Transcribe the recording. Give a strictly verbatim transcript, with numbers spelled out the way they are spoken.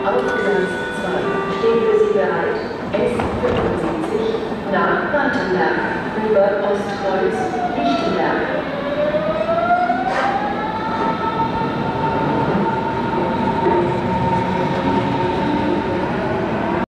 auf Gleis zwei steht für Sie bereit S fünfundsiebzig nach Wartenberg über Ostkreuz